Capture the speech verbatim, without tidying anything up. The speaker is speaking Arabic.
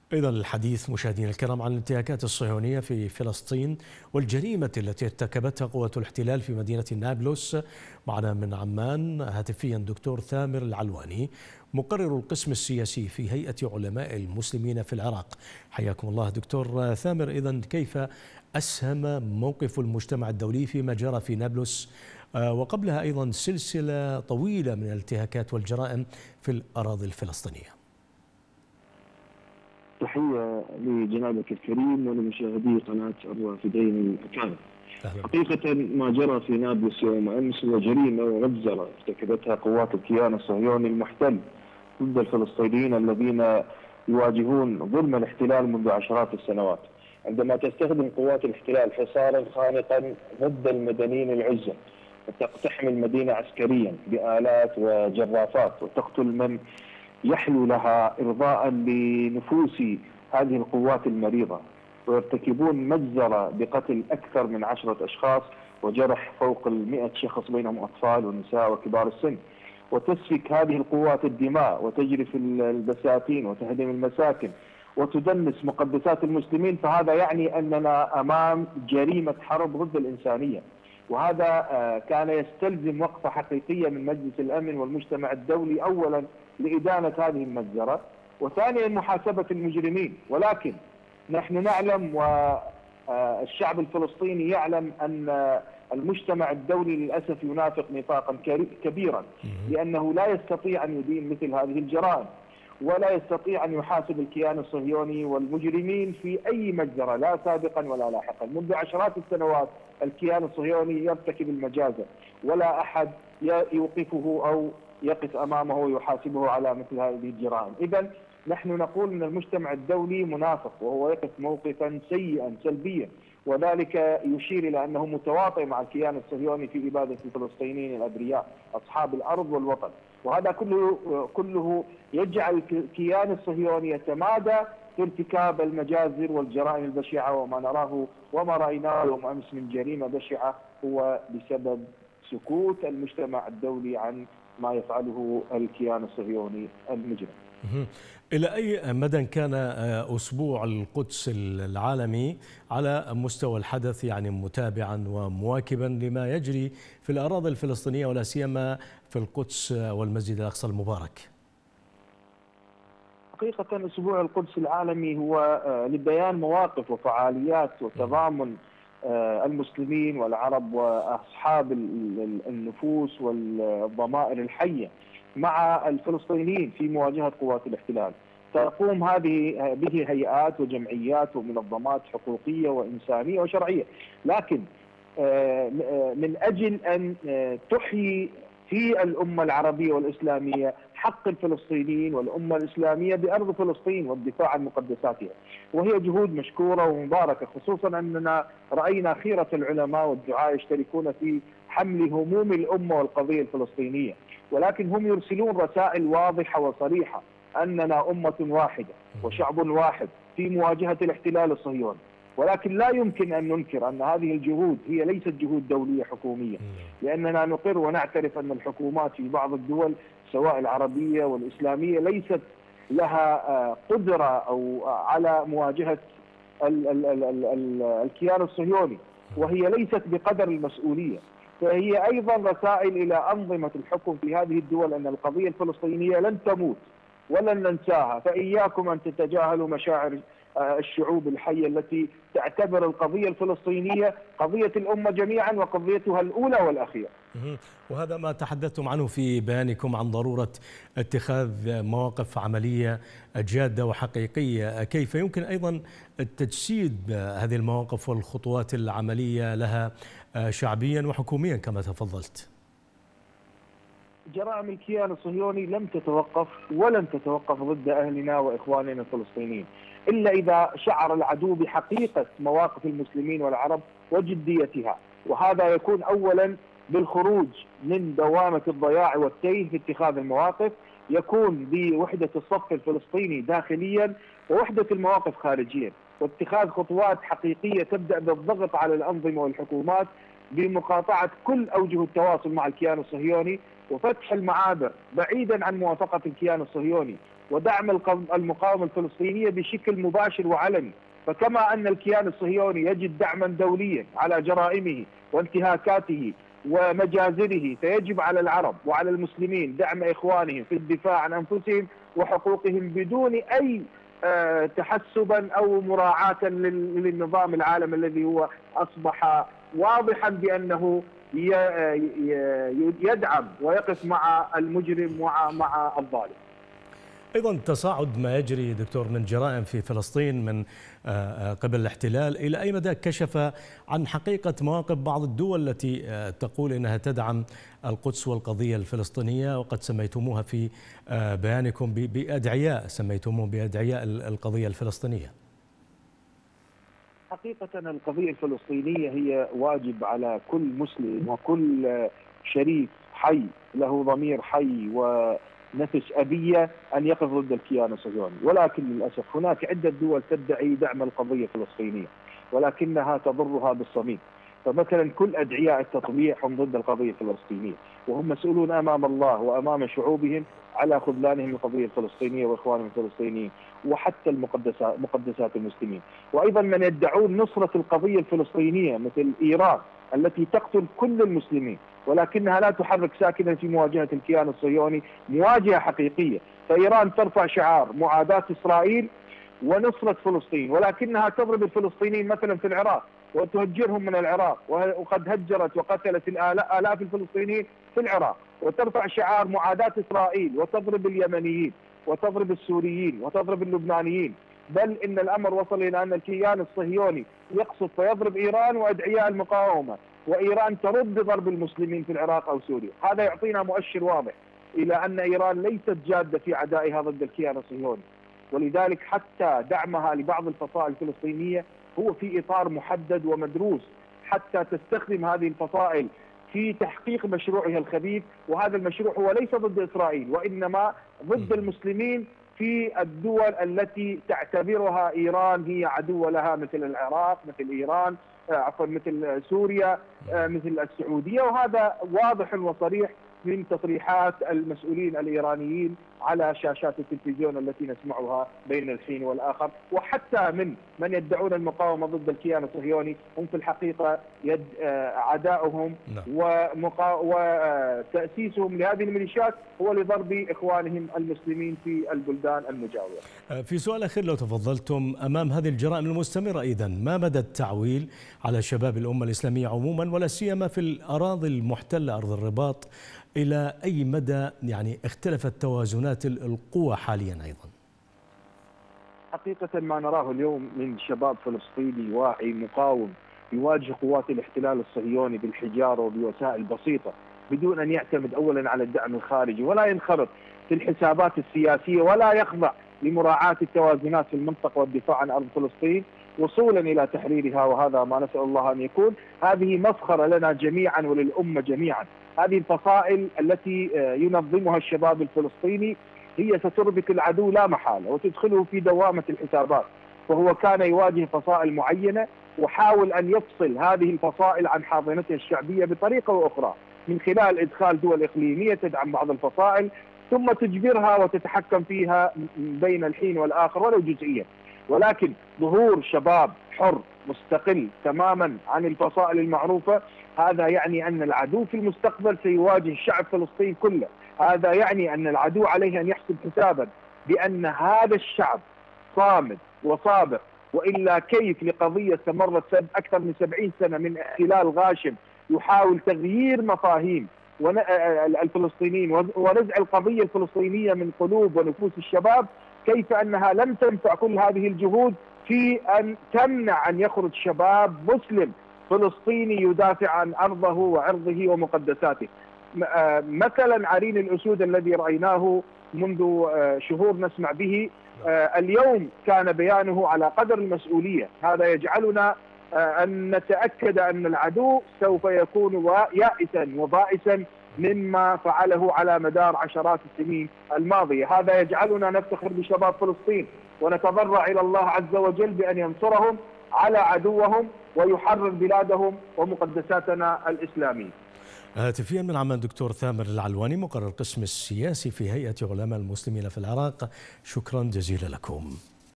إذا الحديث مشاهدينا الكرام عن الانتهاكات الصهيونية في فلسطين والجريمة التي ارتكبتها قوات الاحتلال في مدينة نابلس. معنا من عمان هاتفيا دكتور ثامر العلواني، مقرر القسم السياسي في هيئة علماء المسلمين في العراق. حياكم الله دكتور ثامر. إذا كيف أسهم موقف المجتمع الدولي فيما جرى في نابلس وقبلها أيضا سلسلة طويلة من الانتهاكات والجرائم في الأراضي الفلسطينية؟ تحية لجنابك الكريم ولمشاهدي قناة الرافدين الأكارم. حقيقة ما جرى في نابلس يوم أمس هو جريمة ومجزرة ارتكبتها قوات الكيان الصهيوني المحتل ضد الفلسطينيين الذين يواجهون ظلم الاحتلال منذ عشرات السنوات، عندما تستخدم قوات الاحتلال حصارا خانقا ضد المدنيين العزة وتقتحم المدينة عسكريا بآلات وجرافات وتقتل من يحلو لها إرضاء لنفوس هذه القوات المريضة، ويرتكبون مجزرة بقتل أكثر من عشرة أشخاص وجرح فوق المئة شخص بينهم أطفال ونساء وكبار السن، وتسفك هذه القوات الدماء وتجرف البساتين وتهدم المساكن وتدنس مقدسات المسلمين. فهذا يعني أننا أمام جريمة حرب ضد الإنسانية، وهذا كان يستلزم وقفة حقيقية من مجلس الأمن والمجتمع الدولي، أولا لإدانة هذه المجزرة، وثانيا محاسبة المجرمين. ولكن نحن نعلم والشعب الفلسطيني يعلم أن المجتمع الدولي للأسف ينافق نفاقا كبيرا، لأنه لا يستطيع أن يدين مثل هذه الجرائم، ولا يستطيع أن يحاسب الكيان الصهيوني والمجرمين في أي مجزرة لا سابقا ولا لاحقا. منذ عشرات السنوات الكيان الصهيوني يرتكب المجازر، ولا أحد يوقفه أو يقف أمامه ويحاسبه على مثل هذه الجرائم. إذن نحن نقول أن المجتمع الدولي منافق، وهو يقف موقفا سيئا سلبيا، وذلك يشير إلى أنه متواطئ مع الكيان الصهيوني في إبادة الفلسطينيين الأبرياء أصحاب الأرض والوطن. وهذا كله كله يجعل الكيان الصهيوني يتمادى في ارتكاب المجازر والجرائم البشعة، وما نراه وما رأيناه يوم أمس من جريمة بشعة هو بسبب سكوت المجتمع الدولي عن ما يفعله الكيان الصهيوني المجرم. إلى أي مدى كان أسبوع القدس العالمي على مستوى الحدث يعني متابعا ومواكبا لما يجري في الأراضي الفلسطينية ولا سيما في القدس والمسجد الأقصى المبارك؟ حقيقة أسبوع القدس العالمي هو لبيان مواقف وفعاليات وتضامن المسلمين والعرب وأصحاب النفوس والضمائر الحية مع الفلسطينيين في مواجهة قوات الاحتلال. تقوم هذه به هيئات وجمعيات ومنظمات حقوقية وإنسانية وشرعية، لكن من أجل أن تحيي في الأمة العربية والإسلامية حق الفلسطينيين والأمة الإسلامية بأرض فلسطين والدفاع عن مقدساتها، وهي جهود مشكورة ومباركة، خصوصا أننا رأينا خيرة العلماء والدعاة يشتركون في حمل هموم الأمة والقضية الفلسطينية، ولكن هم يرسلون رسائل واضحة وصريحة أننا أمة واحدة وشعب واحد في مواجهة الاحتلال الصهيوني. ولكن لا يمكن أن ننكر أن هذه الجهود هي ليست جهود دولية حكومية، لأننا نقر ونعترف أن الحكومات في بعض الدول سواء العربية والإسلامية ليست لها قدرة أو على مواجهة ال ال ال ال ال الكيان الصهيوني، وهي ليست بقدر المسؤولية. فهي أيضا رسائل إلى أنظمة الحكم في هذه الدول أن القضية الفلسطينية لن تموت ولن ننساها، فإياكم أن تتجاهلوا مشاعر الشعوب الحية التي تعتبر القضية الفلسطينية قضية الأمة جميعا وقضيتها الأولى والأخيرة. وهذا ما تحدثتم عنه في بيانكم عن ضرورة اتخاذ مواقف عملية جادة وحقيقية. كيف يمكن أيضا تجسيد هذه المواقف والخطوات العملية لها شعبيا وحكوميا كما تفضلت؟ جرائم الكيان الصهيوني لم تتوقف ولن تتوقف ضد أهلنا وإخواننا الفلسطينيين إلا إذا شعر العدو بحقيقة مواقف المسلمين والعرب وجديتها، وهذا يكون أولا بالخروج من دوامة الضياع والتيه في اتخاذ المواقف، يكون بوحدة الصف الفلسطيني داخليا ووحدة المواقف خارجيا، واتخاذ خطوات حقيقية تبدأ بالضغط على الأنظمة والحكومات بمقاطعة كل أوجه التواصل مع الكيان الصهيوني وفتح المعابر بعيدا عن موافقة الكيان الصهيوني، ودعم المقاومة الفلسطينية بشكل مباشر وعلني. فكما أن الكيان الصهيوني يجد دعما دوليا على جرائمه وانتهاكاته ومجازره، فيجب على العرب وعلى المسلمين دعم إخوانهم في الدفاع عن أنفسهم وحقوقهم بدون أي تحسبا أو مراعاة للنظام العالمي الذي هو أصبح واضحا بأنه يدعم ويقف مع المجرم ومع الظالم. أيضا تصاعد ما يجري دكتور من جرائم في فلسطين من قبل الاحتلال، إلى أي مدى كشف عن حقيقة مواقف بعض الدول التي تقول إنها تدعم القدس والقضية الفلسطينية، وقد سميتموها في بيانكم بأدعياء، سميتموهم بأدعياء القضية الفلسطينية؟ حقيقة القضية الفلسطينية هي واجب على كل مسلم وكل شريف حي له ضمير حي ونفس أبية أن يقف ضد الكيان الصهيوني، ولكن للأسف هناك عدة دول تدعي دعم القضية الفلسطينية ولكنها تضرها بالصميم. فمثلا كل أدعياء التطبيع هم ضد القضية الفلسطينية، وهم مسؤولون أمام الله وأمام شعوبهم على خذلانهم القضية الفلسطينية وإخوانهم الفلسطينيين وحتى المقدسات مقدسات المسلمين. وأيضا من يدعون نصرة القضية الفلسطينية مثل إيران التي تقتل كل المسلمين ولكنها لا تحرك ساكنا في مواجهة الكيان الصهيوني مواجهة حقيقية. فإيران ترفع شعار معاداة إسرائيل ونصرة فلسطين، ولكنها تضرب الفلسطينيين مثلا في العراق وتهجرهم من العراق، وقد هجرت وقتلت آلاف الفلسطينيين في العراق، وترفع شعار معاداة إسرائيل وتضرب اليمنيين وتضرب السوريين وتضرب اللبنانيين. بل إن الأمر وصل إلى أن الكيان الصهيوني يقصد فيضرب إيران وأدعياء المقاومة، وإيران ترد بضرب المسلمين في العراق أو سوريا. هذا يعطينا مؤشر واضح إلى أن إيران ليست جادة في عدائها ضد الكيان الصهيوني، ولذلك حتى دعمها لبعض الفصائل الفلسطينية هو في إطار محدد ومدروس حتى تستخدم هذه الفصائل في تحقيق مشروعها الخبيث. وهذا المشروع هو ليس ضد إسرائيل وإنما ضد المسلمين في الدول التي تعتبرها إيران هي عدو لها، مثل العراق، مثل إيران، عفوا مثل سوريا، مثل السعودية. وهذا واضح وصريح من تصريحات المسؤولين الإيرانيين على شاشات التلفزيون التي نسمعها بين الحين والآخر، وحتى من من يدعون المقاومة ضد الكيان الصهيوني هم في الحقيقة يد عداؤهم وتأسيسهم لهذه الميليشيات هو لضرب إخوانهم المسلمين في البلدان المجاورة. في سؤال أخير لو تفضلتم، أمام هذه الجرائم المستمرة إذن ما مدى التعويل على شباب الأمة الإسلامية عموما ولا سيما في الأراضي المحتلة أرض الرباط؟ إلى أي مدى يعني اختلفت توازنات القوى حاليا أيضا؟ حقيقة ما نراه اليوم من شباب فلسطيني واعي مقاوم يواجه قوات الاحتلال الصهيوني بالحجارة وبوسائل بسيطة بدون أن يعتمد أولا على الدعم الخارجي ولا ينخرط في الحسابات السياسية ولا يخضع لمراعاة التوازنات في المنطقة والدفاع عن أرض فلسطين وصولا إلى تحريرها، وهذا ما نسأل الله أن يكون. هذه مسخرة لنا جميعا وللأمة جميعا. هذه الفصائل التي ينظمها الشباب الفلسطيني هي ستربك العدو لا محالة وتدخله في دوامة الحسابات. فهو كان يواجه فصائل معينة وحاول أن يفصل هذه الفصائل عن حاضنتها الشعبية بطريقة وأخرى من خلال إدخال دول إقليمية تدعم بعض الفصائل ثم تجبرها وتتحكم فيها بين الحين والآخر ولو جزئيا. ولكن ظهور شباب حر مستقل تماما عن الفصائل المعروفة هذا يعني أن العدو في المستقبل سيواجه شعب فلسطين كله. هذا يعني أن العدو عليه أن يحسب حسابا بأن هذا الشعب صامد وصابر، وإلا كيف لقضية استمرت أكثر من سبعين سنة من احتلال غاشم يحاول تغيير مفاهيم الفلسطينيين ونزع القضية الفلسطينية من قلوب ونفوس الشباب، كيف أنها لم تنفع كل هذه الجهود في أن تمنع أن يخرج شباب مسلم فلسطيني يدافع عن أرضه وعرضه ومقدساته. مثلا عرين الأسود الذي رأيناه منذ شهور نسمع به اليوم كان بيانه على قدر المسؤولية. هذا يجعلنا أن نتأكد أن العدو سوف يكون يائسا وبائسا مما فعله على مدار عشرات السنين الماضية. هذا يجعلنا نفتخر بشباب فلسطين ونتضرع إلى الله عز وجل بأن ينصرهم على عدوهم ويحرر بلادهم ومقدساتنا الإسلامية. هاتفيا من عمان دكتور ثامر العلواني، مقرر القسم السياسي في هيئة علماء المسلمين في العراق، شكرا جزيلا لكم.